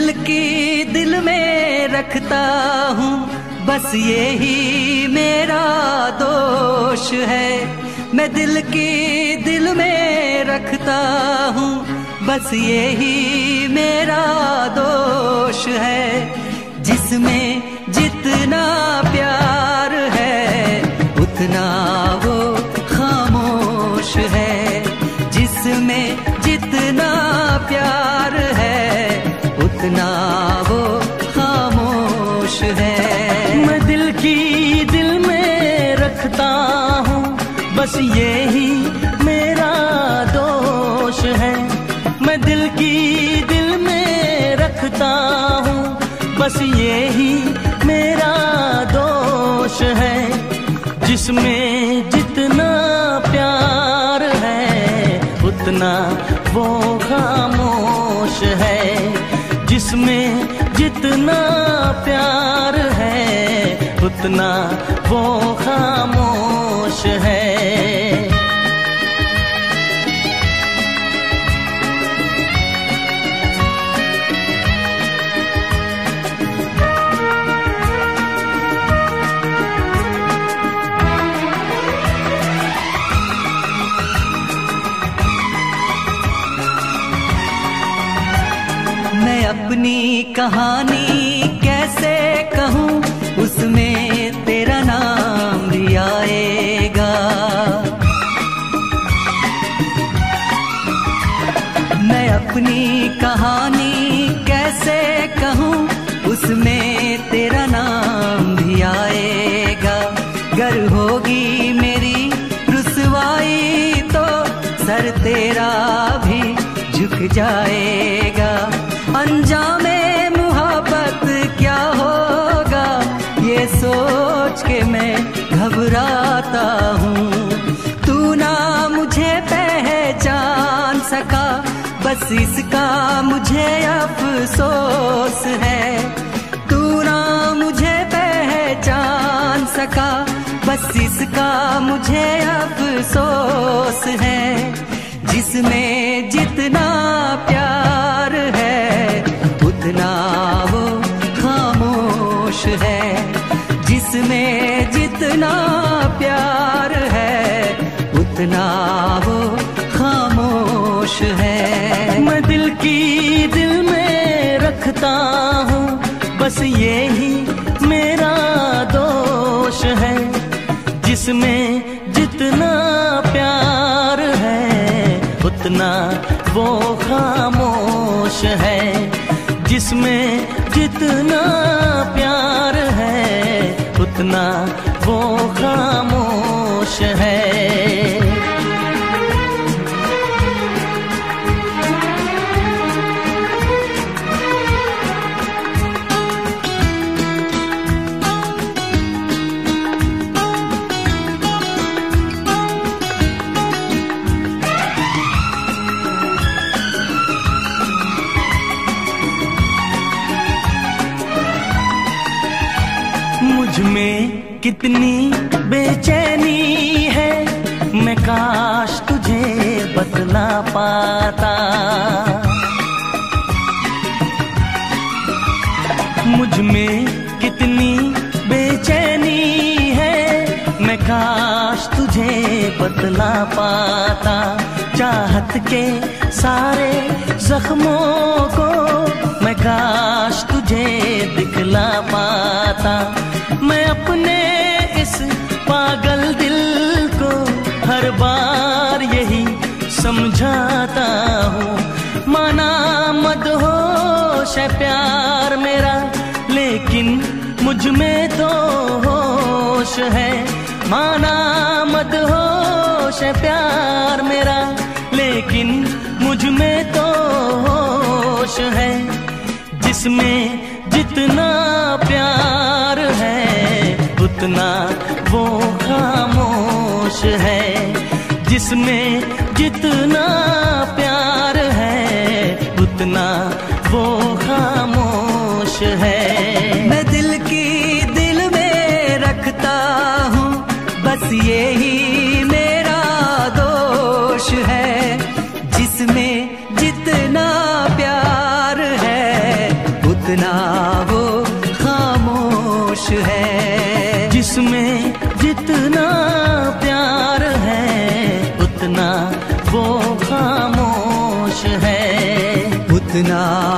दिल की दिल में रखता हूँ, बस यही मेरा दोष है। मैं दिल की दिल में रखता हूँ, बस यही मेरा दोष है। जिसमें जितना प्यार है उतना वो खामोश है। जिसमें जितना प्यार है उतना वो खामोश है। मैं दिल की दिल में रखता हूँ, बस यही मेरा दोष है। मैं दिल की दिल में रखता हूँ, बस यही मेरा दोष है। जिसमें जितना प्यार है उतना वो खामोश है। जिसमें जितना प्यार है उतना वो खामोश है। मैं अपनी कहानी कैसे कहूँ, उसमें तेरा नाम भी आएगा। मैं अपनी कहानी कैसे कहूँ, उसमें तेरा नाम भी आएगा। गर होगी मेरी रुसवाई तो सर तेरा भी झुक जाएगा। अंजामे मुहब्बत क्या होगा, ये सोच के मैं घबराता हूँ। तू ना मुझे पहचान सका, बस इसका मुझे अफसोस है। तू ना मुझे पहचान सका, बस इसका मुझे अफसोस है। जिसमें जितना प्यार है उतना वो खामोश है। जिसमें जितना प्यार है उतना वो खामोश है। मैं दिल की दिल में रखता हूँ, बस यही मेरा दोष है। जिसमें जितना प्यार है उतना वो खामोश है। जिसमें जितना प्यार है उतना वो खामोश है। मुझ में कितनी बेचैनी है, मैं काश तुझे बतला पाता। मुझ में कितनी बेचैनी है, मैं काश तुझे बतला पाता। चाहत के सारे जख्मों को मैं काश तुझे दिखला पाता। मैं अपने इस पागल दिल को हर बार यही समझाता हूँ। माना मदहोश है प्यार मेरा, लेकिन मुझ में तो होश है। माना मदहोश है प्यार मेरा, लेकिन मुझ में तो होश है। जिसमें जितना प्यार है उतना वो खामोश है। जिसमें जितना प्यार है उतना वो खामोश है। मैं दिल की दिल में रखता हूँ, बस यही मेरा दोष है। जिसमें जितना प्यार है उतना वो खामोश है। जिसमें जितना प्यार है उतना वो खामोश है। उतना